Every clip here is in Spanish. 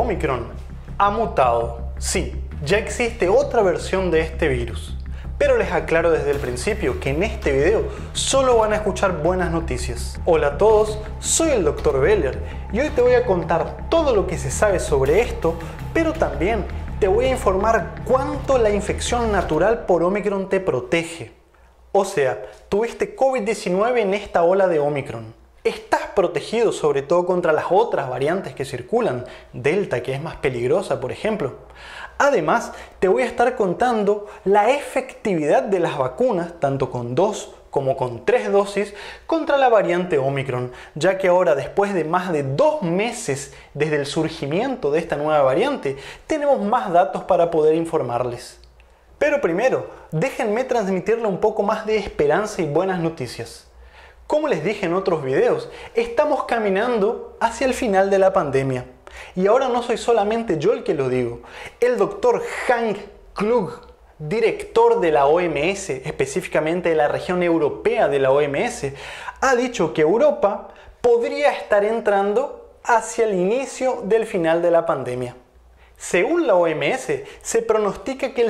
Omicron ha mutado. Sí, ya existe otra versión de este virus. Pero les aclaro desde el principio que en este video solo van a escuchar buenas noticias. Hola a todos, soy el Dr. Beller y hoy te voy a contar todo lo que se sabe sobre esto, pero también te voy a informar cuánto la infección natural por Omicron te protege. O sea, tuviste COVID-19 en esta ola de Omicron. Estás protegido sobre todo contra las otras variantes que circulan, Delta, que es más peligrosa, por ejemplo. Además, te voy a estar contando la efectividad de las vacunas, tanto con 2 como con 3 dosis, contra la variante Omicron, ya que ahora, después de más de 2 meses desde el surgimiento de esta nueva variante, tenemos más datos para poder informarles. Pero primero, déjenme transmitirle un poco más de esperanza y buenas noticias. Como les dije en otros videos, estamos caminando hacia el final de la pandemia. Y ahora no soy solamente yo el que lo digo. El doctor Hank Klug, director de la OMS, específicamente de la región europea de la OMS, ha dicho que Europa podría estar entrando hacia el inicio del final de la pandemia. Según la OMS, se pronostica que el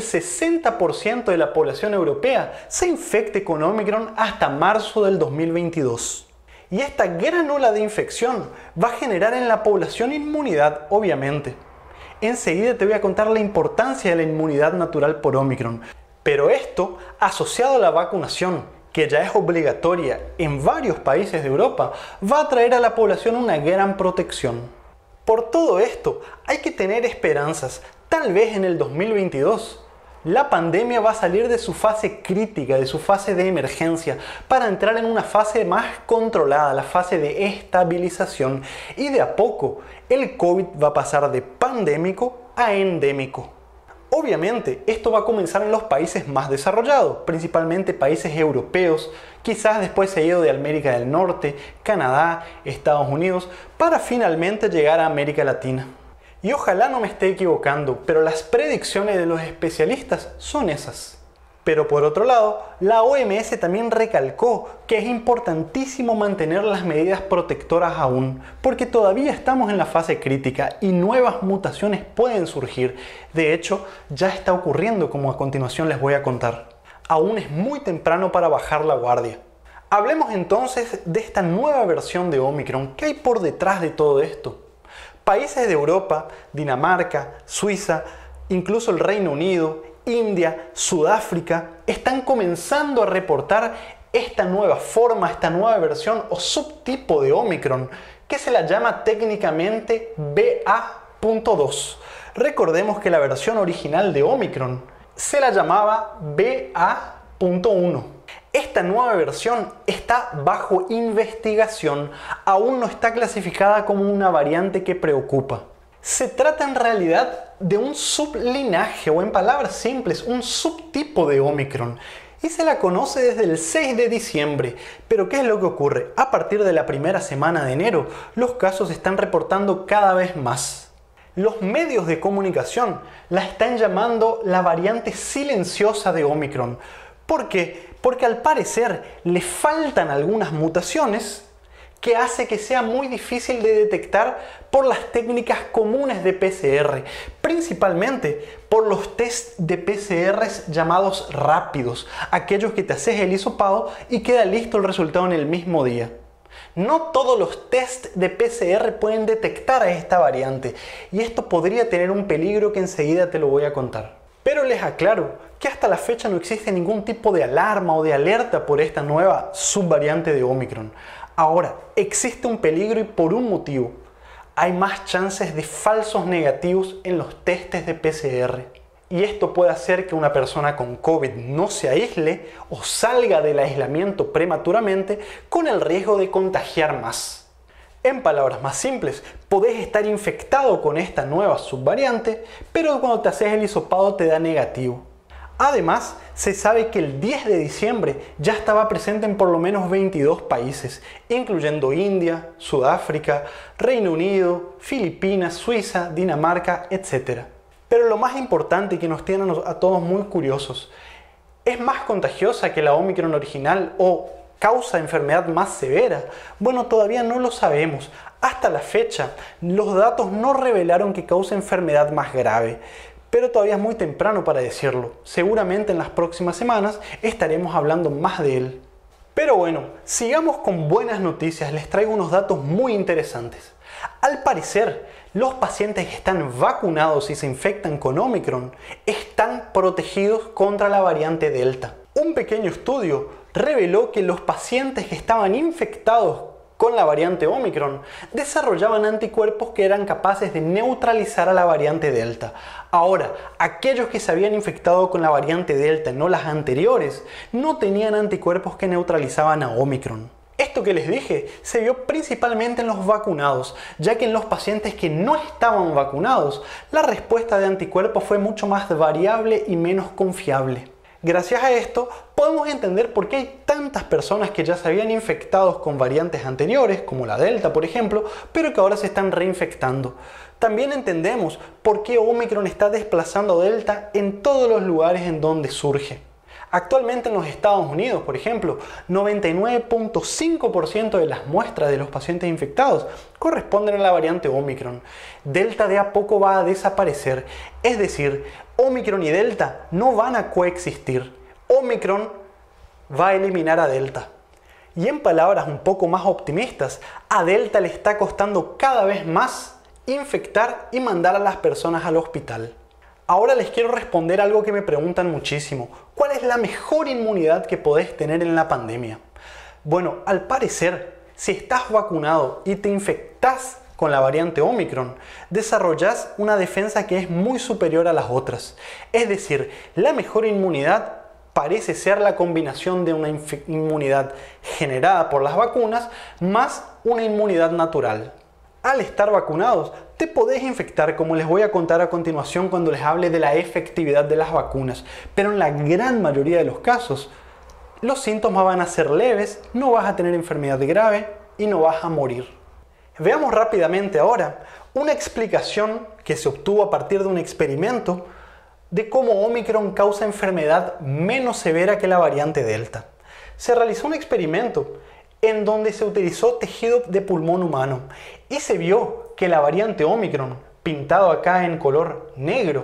60% de la población europea se infecte con Omicron hasta marzo del 2022. Y esta gran ola de infección va a generar en la población inmunidad, obviamente. Enseguida te voy a contar la importancia de la inmunidad natural por Omicron. Pero esto, asociado a la vacunación, que ya es obligatoria en varios países de Europa, va a traer a la población una gran protección. Por todo esto, hay que tener esperanzas. Tal vez en el 2022 la pandemia va a salir de su fase crítica, de su fase de emergencia, para entrar en una fase más controlada, la fase de estabilización. Y de a poco, el COVID va a pasar de pandémico a endémico. Obviamente, esto va a comenzar en los países más desarrollados, principalmente países europeos, quizás después seguido de América del Norte, Canadá, Estados Unidos, para finalmente llegar a América Latina. Y ojalá no me esté equivocando, pero las predicciones de los especialistas son esas. Pero por otro lado, la OMS también recalcó que es importantísimo mantener las medidas protectoras aún, porque todavía estamos en la fase crítica y nuevas mutaciones pueden surgir. De hecho, ya está ocurriendo, como a continuación les voy a contar. Aún es muy temprano para bajar la guardia. Hablemos entonces de esta nueva versión de Omicron. ¿Qué hay por detrás de todo esto? Países de Europa, Dinamarca, Suiza, incluso el Reino Unido, India, Sudáfrica, están comenzando a reportar esta nueva forma, esta nueva versión o subtipo de Omicron, que se la llama técnicamente BA.2. Recordemos que la versión original de Omicron se la llamaba BA.1. Esta nueva versión está bajo investigación, aún no está clasificada como una variante que preocupa. Se trata en realidad de un sublinaje, o en palabras simples, un subtipo de Omicron, y se la conoce desde el 6 de diciembre. Pero ¿qué es lo que ocurre? A partir de la primera semana de enero, los casos se están reportando cada vez más. Los medios de comunicación la están llamando la variante silenciosa de Omicron. ¿Por qué? Porque al parecer le faltan algunas mutaciones que hace que sea muy difícil de detectar por las técnicas comunes de PCR, principalmente por los test de PCR llamados rápidos, aquellos que te haces el hisopado y queda listo el resultado en el mismo día. No todos los test de PCR pueden detectar a esta variante y esto podría tener un peligro que enseguida te lo voy a contar. Pero les aclaro que hasta la fecha no existe ningún tipo de alarma o de alerta por esta nueva subvariante de Omicron. Ahora, existe un peligro y por un motivo. Hay más chances de falsos negativos en los testes de PCR. Y esto puede hacer que una persona con COVID no se aísle o salga del aislamiento prematuramente con el riesgo de contagiar más. En palabras más simples, podés estar infectado con esta nueva subvariante, pero cuando te haces el hisopado te da negativo. Además, se sabe que el 10 de diciembre ya estaba presente en por lo menos 22 países, incluyendo India, Sudáfrica, Reino Unido, Filipinas, Suiza, Dinamarca, etc. Pero lo más importante y que nos tiene a todos muy curiosos, ¿es más contagiosa que la Omicron original o ¿Causa enfermedad más severa? Bueno, todavía no lo sabemos. Hasta la fecha, los datos no revelaron que cause enfermedad más grave, pero todavía es muy temprano para decirlo. Seguramente en las próximas semanas estaremos hablando más de él. Pero bueno, sigamos con buenas noticias. Les traigo unos datos muy interesantes. Al parecer, los pacientes que están vacunados y se infectan con Omicron están protegidos contra la variante Delta. Un pequeño estudio reveló que los pacientes que estaban infectados con la variante Omicron desarrollaban anticuerpos que eran capaces de neutralizar a la variante Delta. Ahora, aquellos que se habían infectado con la variante Delta, no las anteriores, no tenían anticuerpos que neutralizaban a Omicron. Esto que les dije se vio principalmente en los vacunados, ya que en los pacientes que no estaban vacunados, la respuesta de anticuerpos fue mucho más variable y menos confiable. Gracias a esto, podemos entender por qué hay tantas personas que ya se habían infectado con variantes anteriores, como la Delta por ejemplo, pero que ahora se están reinfectando. También entendemos por qué Omicron está desplazando a Delta en todos los lugares en donde surge. Actualmente en los Estados Unidos, por ejemplo, 99.5% de las muestras de los pacientes infectados corresponden a la variante Omicron. Delta de a poco va a desaparecer, es decir, Omicron y Delta no van a coexistir. Omicron va a eliminar a Delta. Y en palabras un poco más optimistas, a Delta le está costando cada vez más infectar y mandar a las personas al hospital. Ahora les quiero responder algo que me preguntan muchísimo. ¿Cuál es la mejor inmunidad que podés tener en la pandemia? Bueno, al parecer, si estás vacunado y te infectás con la variante Omicron, desarrollás una defensa que es muy superior a las otras. Es decir, la mejor inmunidad parece ser la combinación de una inmunidad generada por las vacunas más una inmunidad natural. Al estar vacunados, te podés infectar, como les voy a contar a continuación cuando les hable de la efectividad de las vacunas, pero en la gran mayoría de los casos, los síntomas van a ser leves, no vas a tener enfermedad grave y no vas a morir. Veamos rápidamente ahora una explicación que se obtuvo a partir de un experimento de cómo Omicron causa enfermedad menos severa que la variante Delta. Se realizó un experimento en donde se utilizó tejido de pulmón humano y se vio que la variante Omicron, pintado acá en color negro,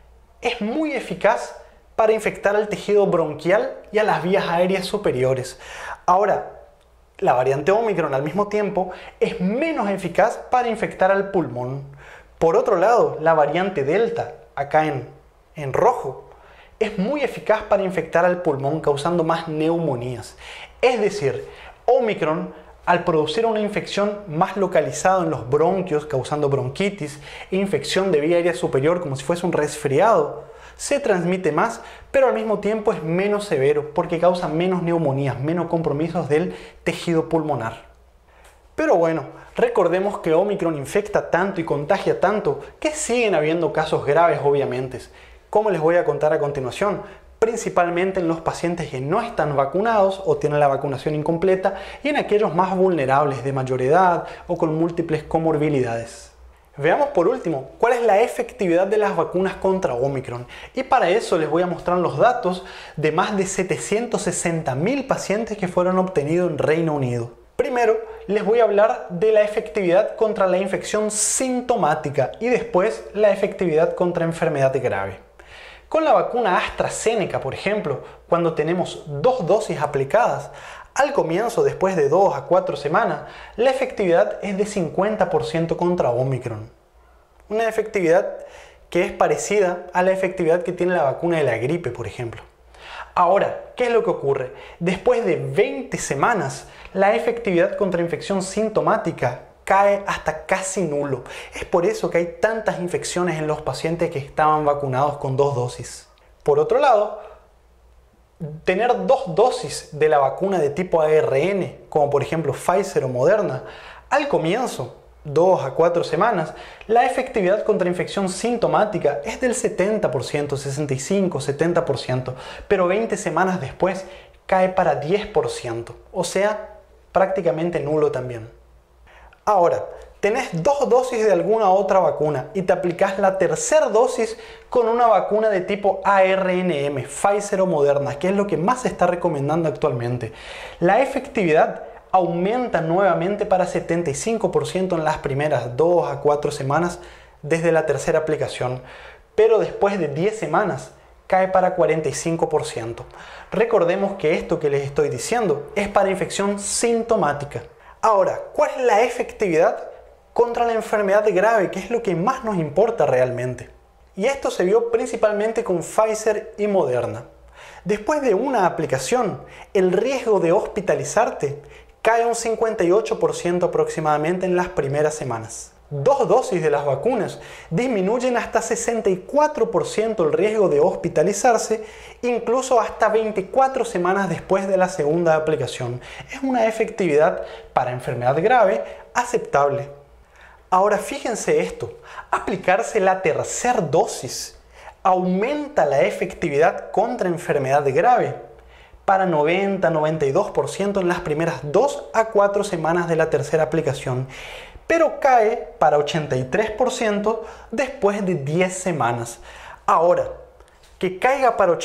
es muy eficaz para infectar al tejido bronquial y a las vías aéreas superiores. Ahora, la variante Omicron al mismo tiempo es menos eficaz para infectar al pulmón. Por otro lado, la variante Delta, acá en rojo, es muy eficaz para infectar al pulmón causando más neumonías. Es decir, Omicron, al producir una infección más localizada en los bronquios, causando bronquitis e infección de vía aérea superior como si fuese un resfriado, se transmite más, pero al mismo tiempo es menos severo porque causa menos neumonías, menos compromisos del tejido pulmonar. Pero bueno, recordemos que Omicron infecta tanto y contagia tanto que siguen habiendo casos graves obviamente, como les voy a contar a continuación, principalmente en los pacientes que no están vacunados o tienen la vacunación incompleta y en aquellos más vulnerables de mayor edad o con múltiples comorbilidades. Veamos por último cuál es la efectividad de las vacunas contra Omicron y para eso les voy a mostrar los datos de más de 760.000 pacientes que fueron obtenidos en Reino Unido. Primero les voy a hablar de la efectividad contra la infección sintomática y después la efectividad contra enfermedad grave. Con la vacuna AstraZeneca, por ejemplo, cuando tenemos 2 dosis aplicadas, al comienzo, después de 2 a 4 semanas, la efectividad es de 50% contra Omicron. Una efectividad que es parecida a la efectividad que tiene la vacuna de la gripe, por ejemplo. Ahora, ¿qué es lo que ocurre? Después de 20 semanas, la efectividad contra infección sintomática cae hasta casi nulo. Es por eso que hay tantas infecciones en los pacientes que estaban vacunados con 2 dosis. Por otro lado, tener 2 dosis de la vacuna de tipo ARN, como por ejemplo Pfizer o Moderna, al comienzo, 2 a 4 semanas, la efectividad contra infección sintomática es del 70%, 65, 70%, pero 20 semanas después cae para 10%, o sea, prácticamente nulo también. Ahora, tenés 2 dosis de alguna otra vacuna y te aplicás la tercera dosis con una vacuna de tipo ARNM, Pfizer o Moderna, que es lo que más se está recomendando actualmente, la efectividad aumenta nuevamente para 75% en las primeras 2 a 4 semanas desde la tercera aplicación, pero después de 10 semanas cae para 45%. Recordemos que esto que les estoy diciendo es para infección sintomática. Ahora, ¿cuál es la efectividad contra la enfermedad grave, que es lo que más nos importa realmente? Y esto se vio principalmente con Pfizer y Moderna. Después de una aplicación, el riesgo de hospitalizarte cae un 58% aproximadamente en las primeras semanas. 2 dosis de las vacunas disminuyen hasta 64% el riesgo de hospitalizarse, incluso hasta 24 semanas después de la segunda aplicación. Es una efectividad para enfermedad grave aceptable. Ahora fíjense esto, aplicarse la tercera dosis aumenta la efectividad contra enfermedad grave para 90-92% en las primeras 2 a 4 semanas de la tercera aplicación, pero cae para 83% después de 10 semanas. Ahora, que caiga para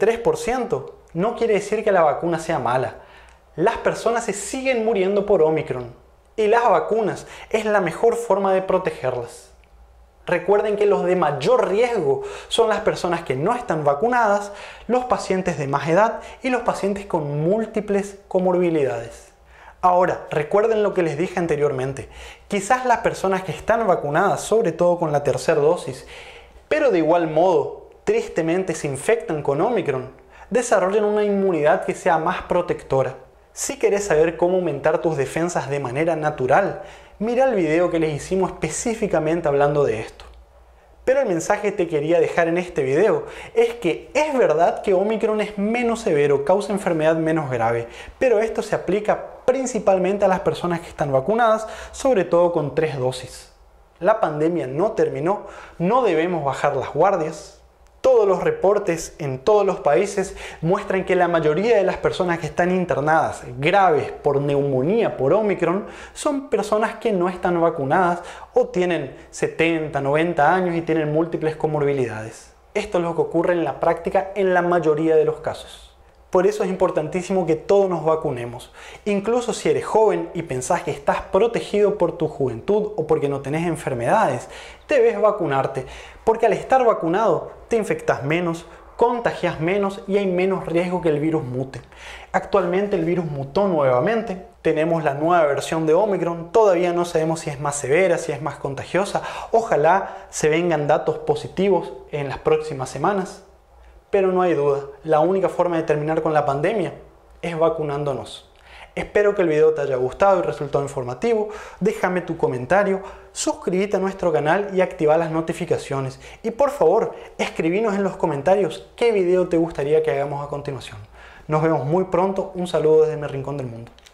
83% no quiere decir que la vacuna sea mala. Las personas se siguen muriendo por Omicron y las vacunas es la mejor forma de protegerlas. Recuerden que los de mayor riesgo son las personas que no están vacunadas, los pacientes de más edad y los pacientes con múltiples comorbilidades. Ahora, recuerden lo que les dije anteriormente. Quizás las personas que están vacunadas, sobre todo con la tercera dosis, pero de igual modo, tristemente se infectan con Omicron, desarrollan una inmunidad que sea más protectora. Si querés saber cómo aumentar tus defensas de manera natural, mira el video que les hicimos específicamente hablando de esto. Pero el mensaje que te quería dejar en este video es que es verdad que Omicron es menos severo, causa enfermedad menos grave, pero esto se aplica principalmente a las personas que están vacunadas, sobre todo con 3 dosis. La pandemia no terminó, no debemos bajar las guardias. Todos los reportes en todos los países muestran que la mayoría de las personas que están internadas graves por neumonía por Omicron son personas que no están vacunadas o tienen 70, 90 años y tienen múltiples comorbilidades. Esto es lo que ocurre en la práctica en la mayoría de los casos. Por eso es importantísimo que todos nos vacunemos. Incluso si eres joven y pensás que estás protegido por tu juventud o porque no tenés enfermedades, debes vacunarte, porque al estar vacunado te infectas menos, contagias menos y hay menos riesgo que el virus mute. Actualmente el virus mutó nuevamente, tenemos la nueva versión de Omicron, todavía no sabemos si es más severa, si es más contagiosa, ojalá se vengan datos positivos en las próximas semanas. Pero no hay duda, la única forma de terminar con la pandemia es vacunándonos. Espero que el video te haya gustado y resultado informativo. Déjame tu comentario, suscríbete a nuestro canal y activa las notificaciones. Y por favor, escribinos en los comentarios qué video te gustaría que hagamos a continuación. Nos vemos muy pronto, un saludo desde mi rincón del mundo.